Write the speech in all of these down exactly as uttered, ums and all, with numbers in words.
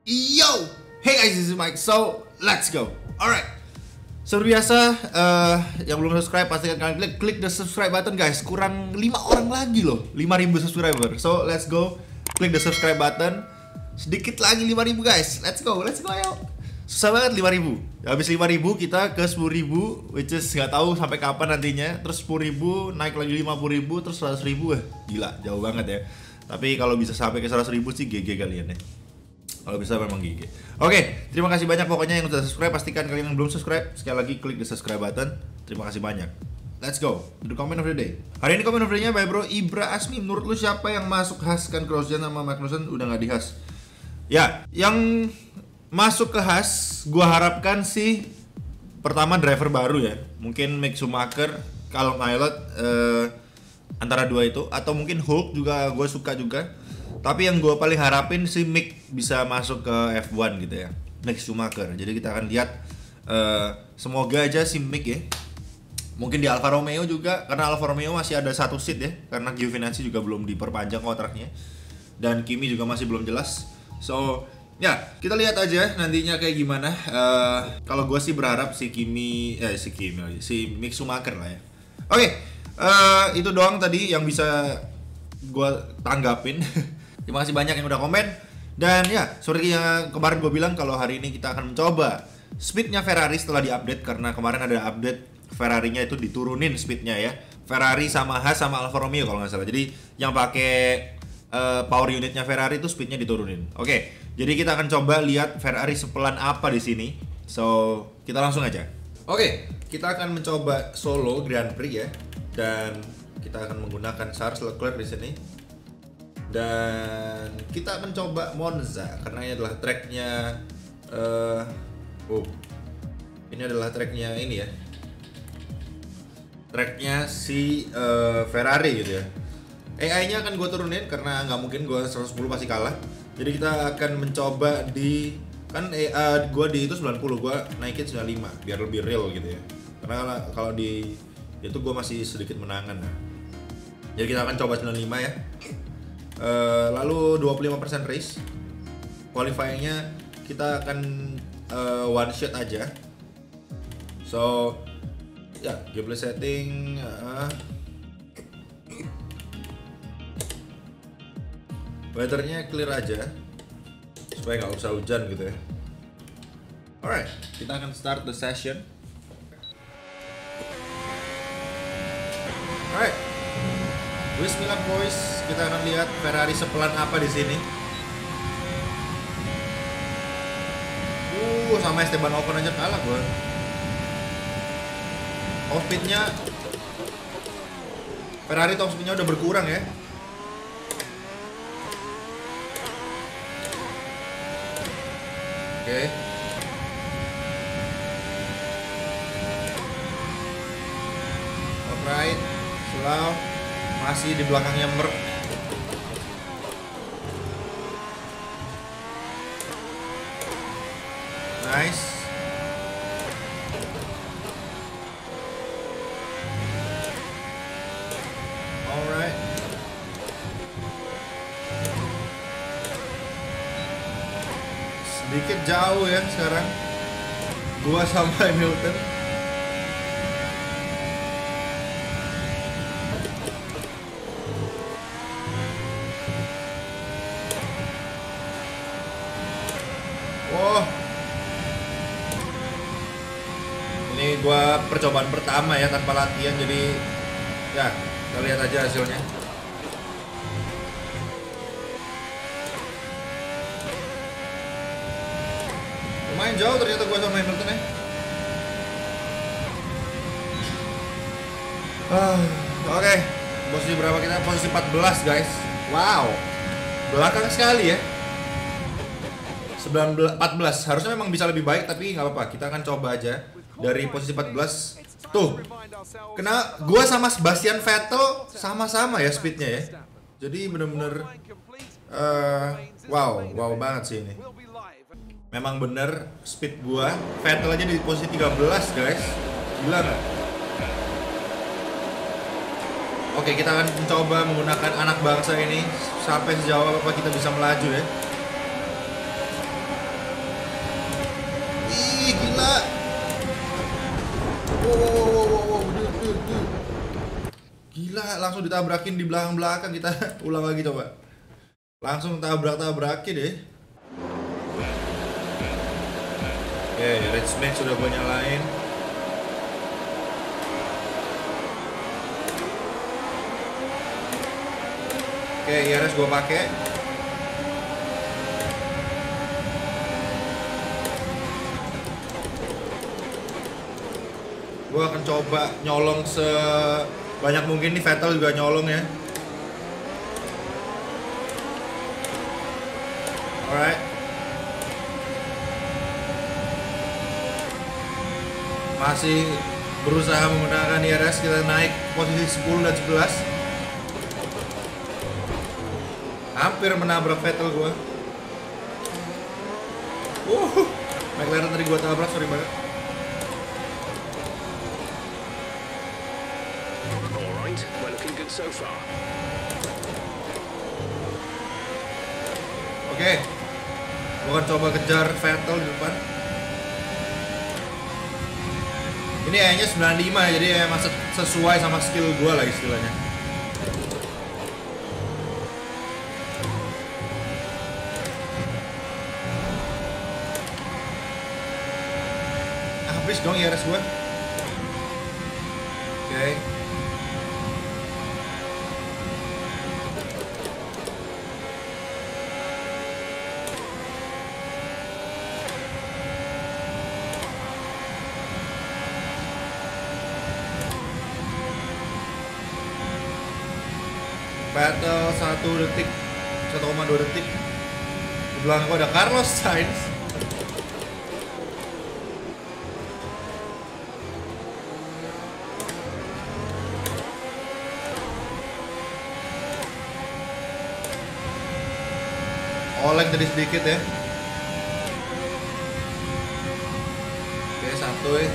Yo, hey guys, this is Mike. So let's go. Alright. Seperti biasa, uh, yang belum subscribe pastikan kalian klik klik the subscribe button guys. Kurang lima orang lagi loh, lima ribu subscriber. So let's go, klik the subscribe button. Sedikit lagi lima ribu guys. Let's go, let's go ayo. Susah banget lima ribu. Habis lima ribu kita ke sepuluh ribu, which is nggak tahu sampai kapan nantinya. Terus sepuluh ribu, naik lagi lima puluh ribu, terus seratus ribu. Eh, gila, jauh banget ya. Tapi kalau bisa sampai ke seratus ribu sih G G kalian ya. Kalau bisa memang gigi. Oke, terima kasih banyak pokoknya yang udah subscribe. Pastikan kalian yang belum subscribe, sekali lagi klik the subscribe button. Terima kasih banyak. Let's go to the comment of the day. Hari ini comment of the day-nya by bro Ibra Asmi. Menurut lu siapa yang masuk khas? Kan Grosjean sama Magnussen udah nggak di khas. Ya, yang masuk ke khas gua harapkan sih pertama driver baru ya. Mungkin Mick Schumacher, Callum Ilott, eh, antara dua itu, atau mungkin Hulk juga gue suka juga. Tapi yang gue paling harapin sih Mick bisa masuk ke F satu gitu ya, Mick Schumacher. Jadi kita akan lihat, uh, semoga aja si Mick ya. Mungkin di Alfa Romeo juga, karena Alfa Romeo masih ada satu seat ya, karena Giovinazzi juga belum diperpanjang kontraknya, dan Kimi juga masih belum jelas. So ya kita lihat aja nantinya kayak gimana. Uh, kalau gue sih berharap si Kimi, eh si Kimi, si Mick Schumacher lah ya. Oke, okay, uh, itu doang tadi yang bisa gue tanggapin. Terima kasih banyak yang udah komen. Dan ya, seperti yang kemarin gue bilang, kalau hari ini kita akan mencoba speednya Ferrari setelah diupdate. Karena kemarin ada update Ferrari-nya itu diturunin speednya ya. Ferrari sama Haas sama Alfa Romeo kalau nggak salah. Jadi yang pakai uh, power unitnya Ferrari itu speednya diturunin. Oke, jadi kita akan coba lihat Ferrari sepelan apa di sini. So, kita langsung aja. Oke, kita akan mencoba solo Grand Prix ya. Dan kita akan menggunakan Charles Leclerc di sini. Dan kita akan coba Monza karena ini adalah tracknya uh, oh ini adalah tracknya ini ya, tracknya si uh, Ferrari gitu ya. A I-nya akan gue turunin karena nggak mungkin gue seratus sepuluh pasti kalah. Jadi kita akan mencoba di kan uh, gue di itu sembilan puluh, gue naikin sembilan puluh lima biar lebih real gitu ya. Karena kalau di itu gue masih sedikit menangan. Nah. Jadi kita akan coba sembilan puluh lima ya. Uh, lalu dua puluh lima persen race. Qualifying-nya kita akan uh, one shot aja. So ya, yeah, gameplay setting uh, weather-nya clear aja supaya nggak usah hujan gitu ya. Alright, kita akan start the session. Alright, wish me luck boys. Kita akan lihat Ferrari sepelan apa di sini. Uh, sama Esteban Ocon aja kalah gua. Top speed-nya Ferrari top speed-nya udah berkurang ya. Oke. Okay. Alright, slow. Masih di belakangnya Merc. Nice. Alright. Sedikit jauh ya sekarang gua sama Hamilton. Wow. Ini gua percobaan pertama ya tanpa latihan, jadi ya kita lihat aja hasilnya. Lumayan jauh ternyata gua sama Hamilton ya. Ah, oke. Okay. Posisi berapa kita? Posisi empat belas guys. Wow. Belakang sekali ya. sembilan belas, empat belas. Harusnya memang bisa lebih baik tapi nggak apa-apa. Kita akan coba aja dari posisi empat belas. Tuh, kena gua sama Sebastian Vettel sama-sama ya speednya ya. Jadi bener-bener uh, wow, wow banget sih ini. Memang bener speed gua. Vettel aja di posisi tiga belas guys. Gila nggak? Oke, kita akan mencoba menggunakan anak bangsa ini sampai sejauh apa kita bisa melaju ya. Gila, langsung ditabrakin di belakang-belakang. Kita ulang lagi coba. Langsung tabrak-tabrakin deh. Oke, Rage Match sudah gue nyalain. Oke, I R S gue pakai. Gue akan coba nyolong sebanyak mungkin nih. Vettel juga nyolong ya. Alright. Masih berusaha menggunakan I R S. Kita naik posisi sepuluh dan sebelas. Hampir menabrak Vettel gue. Uh, McLaren tadi gue tabrak, sorry banget. Alright, we're looking good so far. Oke, okay. Gue akan coba kejar Vettel di depan. Ini kayaknya sembilan puluh lima, jadi emang sesuai sama skill gue lah istilahnya. Habis dong I R S gue. Oke. Okay. Battle satu detik, satu koma dua detik. Di belakang gue ada Carlos Sainz. Oleng tadi sedikit ya. Oke, satu ya.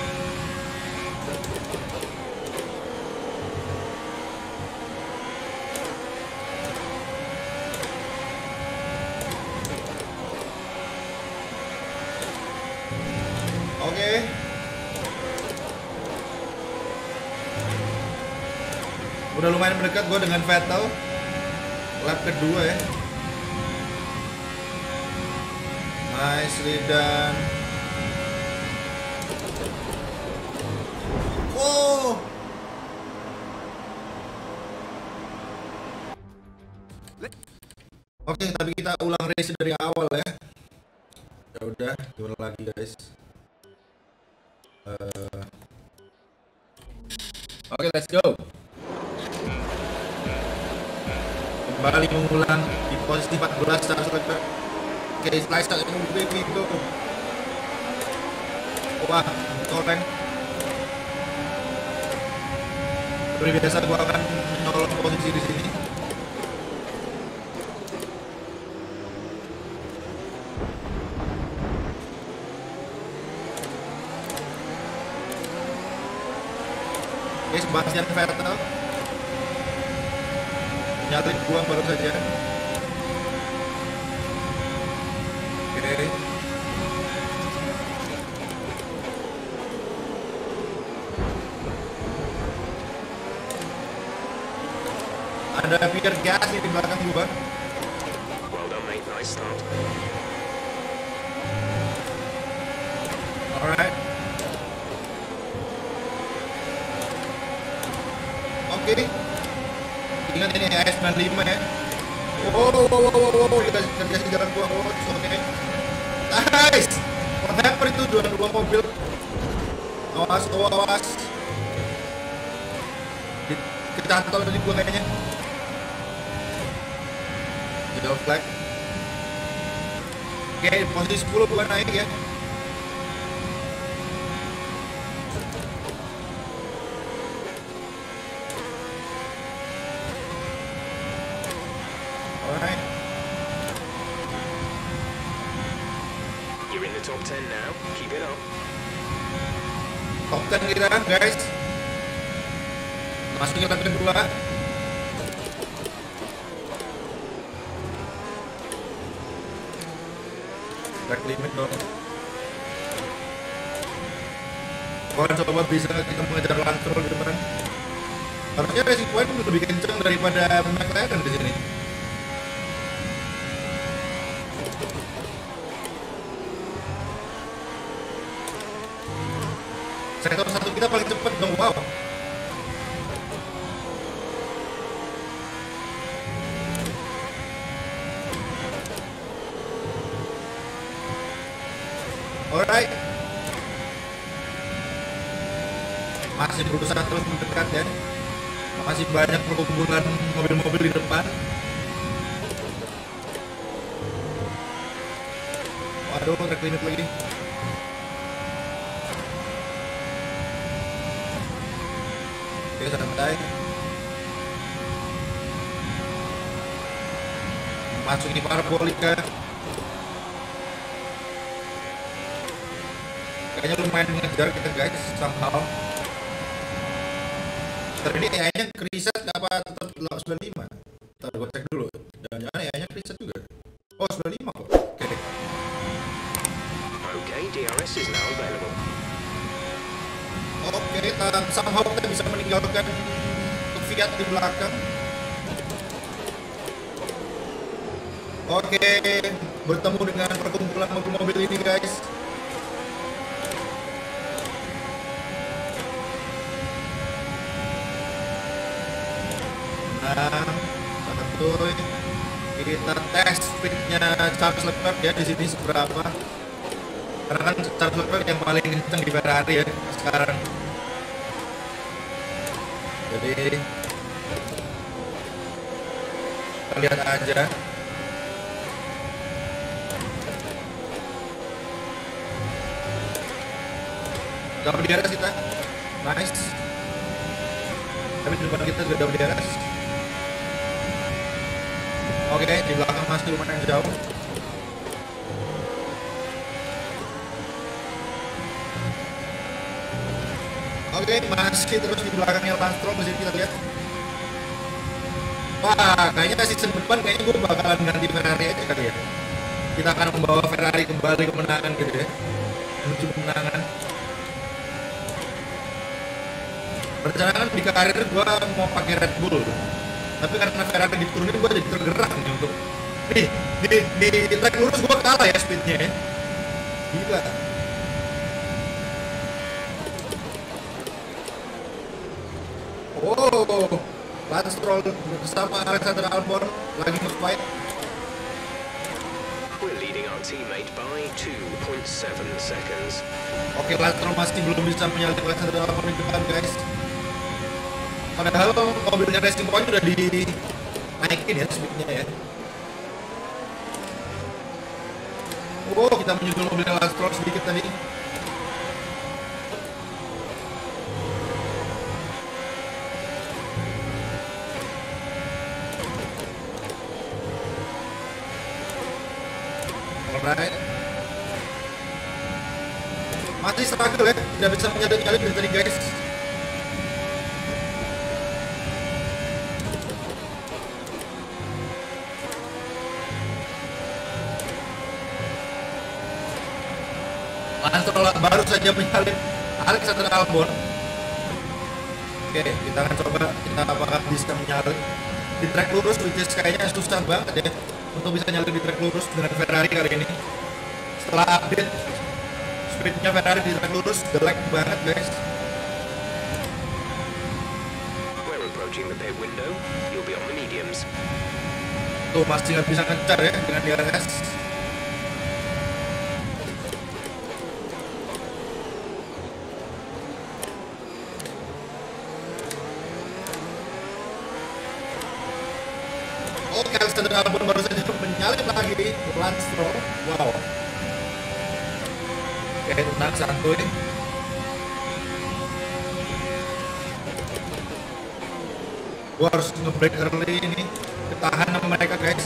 Oke. Udah lumayan mendekat gue dengan Vettel. Lap kedua ya. Nice, Ridan. Wow. Oke, tapi kita ulang race dari awal ya. Ya udah, gimana lagi guys? Uh... Oke, okay, let's go. Kembali mengulang di posisi empat belas dan selesai. Oke, okay, slice out ini baby go. Wah, toleng. Seperti biasa gua akan menolong posisi di sini. Oke, Sebastian Vettel nyalip gua baru saja. Oke. Ada Pierre Gasly di belakang gua. Well done, mate. Nice start. Alright. Oke. Okay. Ingat ini A S sembilan puluh lima ya. Wow, wow, wow, wow, wow, kita kerja di jalan gua. Oh, oke. Okay. Nice. What happened itu dua dua mobil. Awas, awas, awas. Kecantol tadi gua kayaknya. Yellow flag. Oke, okay, posisi sepuluh gua naik ya. Alright. You're in the top ten now. Keep it up. Top sepuluh kita guys. Masukin lap kedua. Track limit dong. Gua coba bisa kita mengejar Lance Stroll di depan. Harusnya Racing Point lebih kenceng daripada McLaren di sini. Sektor satu kita paling cepet dong, wow. Alright. Masih berusaha terus mendekat ya. Masih banyak perkumpulan mobil-mobil di depan. Waduh, track limit lagi. Oke, santai. Masuki parabolika. Kayaknya lumayan mengejar kita guys, somehow. Ntar ini A I-nya kriset apa tetap sembilan puluh lima? Ntar gue cek dulu. Jangan-jangan A I-nya kriset juga. Oh, sembilan puluh lima kok. Oke. Okay. Okay, D R S is now available. Oke, okay, uh, somehow kita bisa meninggalkan Fiat di belakang. Oke, okay, bertemu dengan perkumpulan mobil-mobil ini guys. Nah, satu kita tes speednya Charles Leclerc ya di sini seberapa? Karena kan Charles Leclerc yang paling kenceng di Ferrari ya sekarang. Jadi kita lihat aja. Double D R S kita, nice. Tapi di depan kita juga double D R S. Oke, okay, di belakang masih lumayan jauh. Oke, okay, masih terus di belakangnya Lance Stroll. Di sini kita lihat. Wah, kayaknya season depan kayaknya gue bakalan ganti Ferrari aja kali ya. Kita akan membawa Ferrari kembali kemenangan gitu ya, menuju kemenangan. Rencana kan di karir gue mau pakai Red Bull, tapi karena Ferrari diturunin gue jadi tergerak nih untuk nih di di, di track lurus gue kalah ya speednya ya. Gila. Oh, Lance Stroll bersama Alexander Albon lagi nge-fight. We're leading our teammate by two point seven seconds. Oke, Lance Stroll masih belum bisa menyalip Alexander Albon di depan guys. Padahal mobilnya Racing Point udah dinaikin ya speednya ya. Oh, kita menyusul mobilnya Lance Stroll sedikit tadi. Alright. Masih struggle ya, tidak bisa menyalip-nyalip dari tadi guys. Lance Stroll baru saja menyalip Alexander Albon. Oke, kita akan coba kita apakah bisa menyalip di track lurus, which is kayaknya susah banget ya untuk bisa nyalip di track lurus dengan Ferrari kali ini. Setelah update, speednya Ferrari di track lurus jelek banget guys. We're approaching the pit window. You'll be on the mediums. Tuh masih nggak bisa ngejar ya dengan D R S. Oke, Alexander Albon baru saja menyalip lagi Lance Stroll. Wow. Oke, tenang, santuy. Gua harus nge-break early ini. Ketahan sama mereka guys.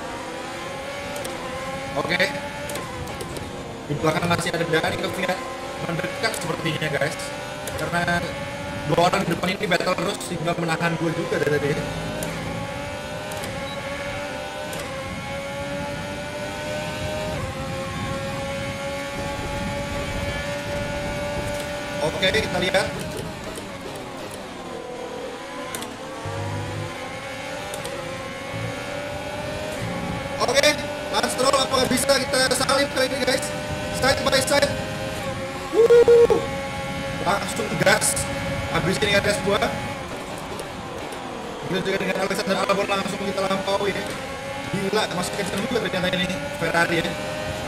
Oke. Di belakang masih ada Dani ke Fiat mendekat sepertinya guys. Karena dua orang di depan ini battle terus sehingga menahan gue juga dari tadi. Oke, kita lihat. langsung kita lampaui ya. Gila, masih kenceng juga ternyata ini Ferrari ya.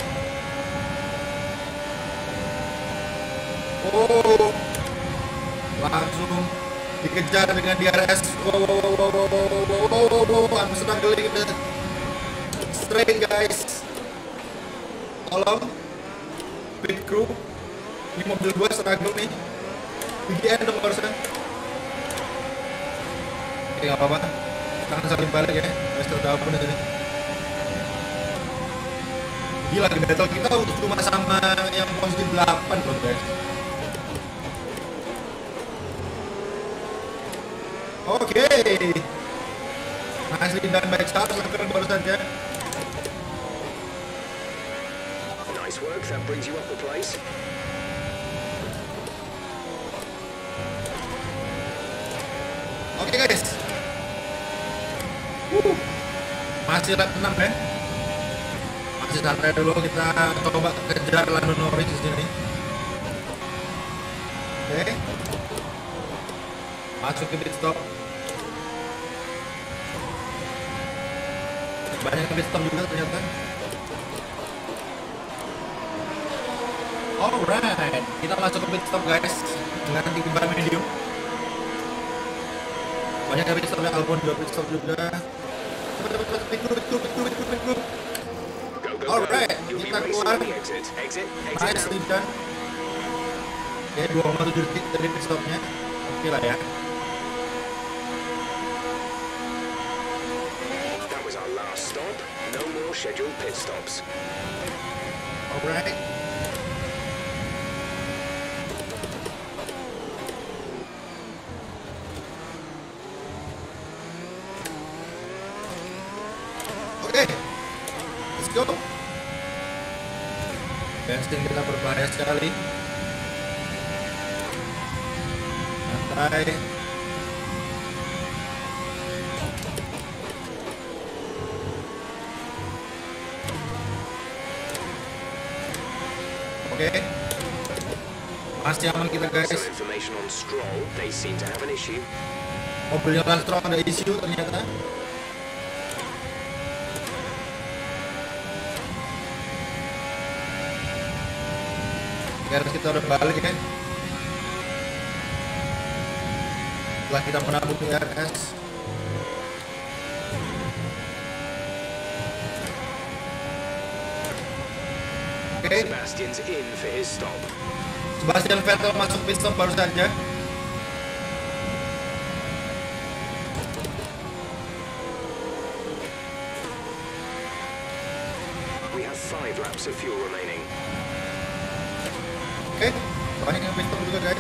Oh, langsung dikejar dengan D R S. Wow, wow, wow, wow, wow, wow, wow, wow, wow. I'm struggling with straight guys. Tolong pit crew, ini mobil gua struggle nih. B G M dong barusan. Oke, gak apa-apa, tangan saling balik ya. Mister Dalpun ini gila, di battle kita cuma sama yang posisi delapan loh guys. Oke, nicely done by Charles Leclerc baru saja. Nice work, that brings you up the place. Oke guys, uh, masih lap enam ya. Masih santai dulu, kita coba kejar Lando Norris di sini. Oke, masuk ke pit stop. Banyak pit stop juga ternyata. Alright, kita masuk ke pit stop guys dengan tinggi ban medium. Banyak pit stop ya, Albon juga pit stop juga. Cepat cepat cepat, pit crew, pit crew, pit crew, pit crew, pit crew. Alright, kita keluar. Nicely done. Oke, dua koma tujuh detik dari pit stopnya. Oke lah ya. That was our last stop. No more scheduled pit stops. Alright. Oke, let's go. Bensin kita berbahaya sekali. Santai. Oke, masih aman kita guys. Some information on Stroll. They seem to have an issue. Mobilnya Lance Stroll ada issue ternyata. Garis kita udah balik kan. Setelah kita menabung D R S. Oke, okay. Sebastian's in for his stop. Sebastian Vettel masuk pit stop baru saja. We have five laps of fuel remaining. Oke, okay. Banyak yang pit stop juga guys.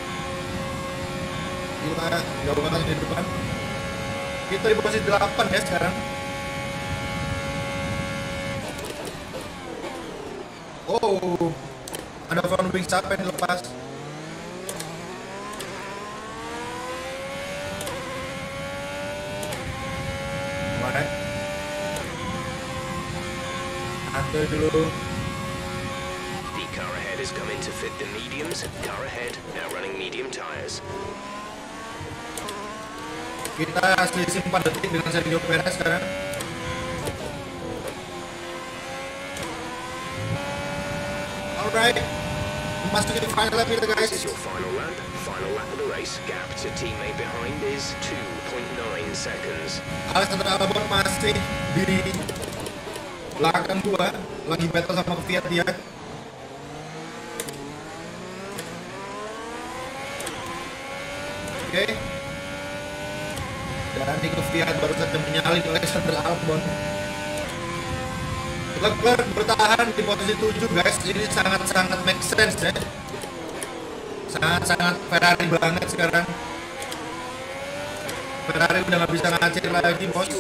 Gila, jauh banget di depan. Kita di posisi delapan ya sekarang. Oh, ada front wing siapa yang dilepas? Mana? Atur dulu. The car ahead is coming to fit the mediums. Car ahead now running medium tires. Kita selisih empat detik dengan Sergio Perez sekarang. Alright, masukin final lap kita guys. This is your final lap. Final lap of the race. Gap to teammate behind is two point nine seconds. Alexander Albon masih di belakang gua, lagi battle sama Fiat dia. Oke, okay. Dan di Fiat baru saja menyalip Alexander Albon. Leclerc bertahan di posisi tujuh guys, ini sangat-sangat make sense ya. Sangat-sangat Ferrari banget sekarang. Ferrari udah gak bisa ngacir lagi bos.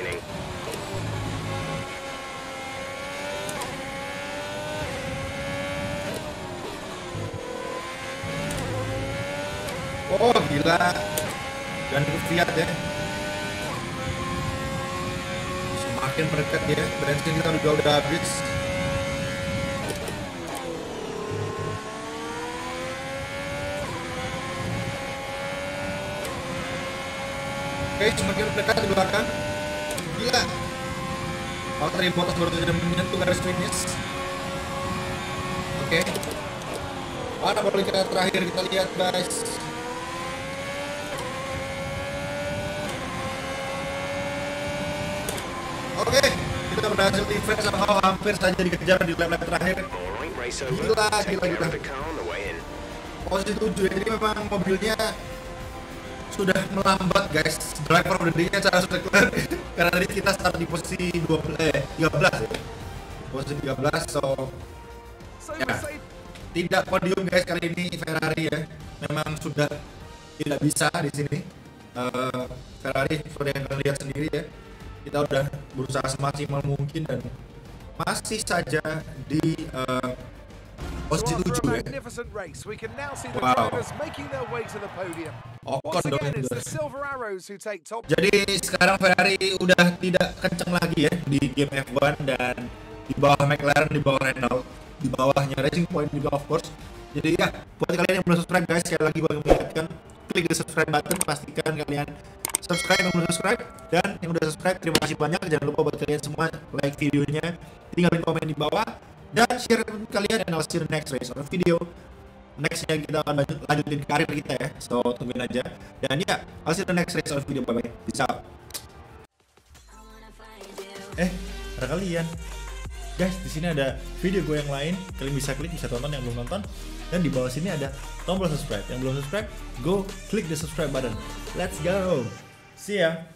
Oh gila. Dan itu Fiat ya. Semakin mendekat ya, bensin kita udah udah habis. Oke, semakin mendekat di belakang. gila. Valtteri Bottas baru saja menyentuh garis finish. Oke. Mana boleh kita terakhir kita lihat guys. Oke, kita berhasil defense somehow, hampir saja dikejar di lap-lap terakhir. Gila, gila, gila. Posisi tujuh ya, jadi memang mobilnya sudah melambat guys. Driver of the day-nya Charles Leclerc karena tadi kita start di posisi dua belas, eh, tiga belas ya. Posisi tiga belas, so ya, tidak podium guys kali ini Ferrari ya. Memang sudah tidak bisa di sini. Uh, Ferrari seperti yang kalian lihat sendiri ya. Kita udah berusaha semaksimal mungkin dan masih saja di uh, posisi tujuh ya. Wow. Ocon dong itu. Jadi sekarang Ferrari udah tidak kencang lagi ya di game F satu dan di bawah McLaren, di bawah Renault, di bawahnya Racing Point juga of course. Jadi ya, buat kalian yang belum subscribe guys, sekali lagi bagi mengingatkan, klik the subscribe button, pastikan kalian subscribe yang belum subscribe, dan yang udah subscribe terima kasih banyak. Jangan lupa buat kalian semua like videonya, tinggalin komen di bawah, dan share ke kalian. And I'll see you in the next race or video. Nextnya kita akan lanjut, lanjutin karir kita ya, so tungguin aja. Dan ya, I'll see you in the next race or video. Bye bye, peace out. Eh, ada kalian guys, di sini ada video gue yang lain, kalian bisa klik, bisa tonton yang belum nonton. Dan di bawah sini ada tombol subscribe. Yang belum subscribe, go klik the subscribe button. Let's go. See ya.